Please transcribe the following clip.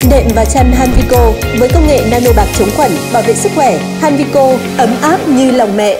Nệm và chăn Hanvico với công nghệ nano bạc chống khuẩn, bảo vệ sức khỏe. Hanvico ấm áp như lòng mẹ.